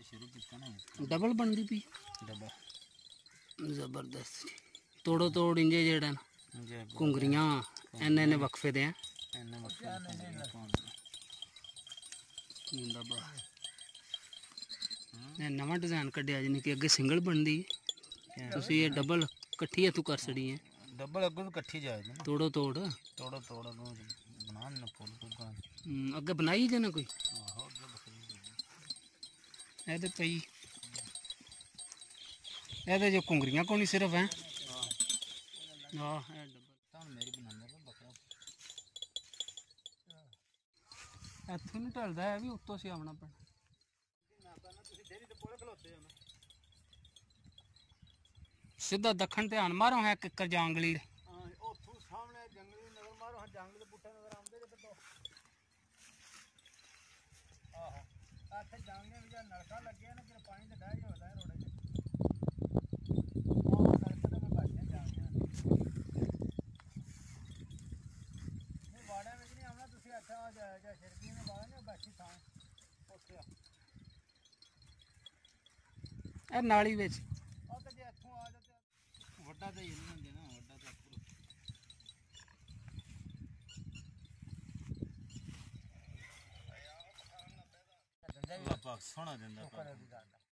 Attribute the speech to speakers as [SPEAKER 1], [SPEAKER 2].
[SPEAKER 1] double बनती P जबरदस्त तोड़ो तोड़ इंजे जेड़ा घुंगरियां इन्ने इन्ने वक्फे दे नवा डिजाइन कढ़िया जिन्हें कि अगे सिंगल बनती तुसी ये डबल कट्ठी इत्थों कर छड़ी है
[SPEAKER 2] डबल अगों तो कट्ठी जाए
[SPEAKER 1] तोड़ो तोड़
[SPEAKER 2] तोड़ो तोड़ अगों बना ना फुल
[SPEAKER 1] अगे बनाई जे ना कोई ए ते पई ए ते जो घुंगरियां कोनी सिर्फ है हां ए डबल तां मेरी बनांदा बकरा इत्थों नहीं ढलदा है भी उत्तों से आना पैना सीधा दखन ध्यान मारो है किकर जांगली सामने जंगली नजर मारो है जंगल बूटे नजर आंदे जे तो आहो ਇੱਥੇ ਜਾਂਗੇ ਵੀ ਜਾਂ ਨਲਕਾ ਲੱਗਿਆ ਨਾ ਫਿਰ ਪਾਣੀ ਤੇ ਡਾਇ ਹੁੰਦਾ ਹੈ ਰੋੜੇ 'ਚ ਉਹ ਨਲਕੇ ਤੇ ਮੈਂ ਭੱਜਿਆ ਜਾਂਗੇ ਇਹ ਵਾੜਿਆਂ ਵਿੱਚ ਨਹੀਂ ਆਉਣਾ ਤੁਸੀਂ ਅੱਛਾ ਜਾਂ ਛਿੜਕੀ ਨੇ ਵਾੜਾ ਨੇ ਬਾਕੀ ਥਾਂ ਉੱਥੇ ਆ ਇਹ ਨਾਲੀ ਵਿੱਚ ਉਹ ਤੇ ਜੇ ਇੱਥੋਂ ਆ ਜਾ ਤੇ ਵੱਡਾ ਤਾਂ ਹੀ ਨਹੀਂ ਹੁੰਦੇ ਨਾ ਵੱਡਾ ਤਾਂ Allah pak sona denda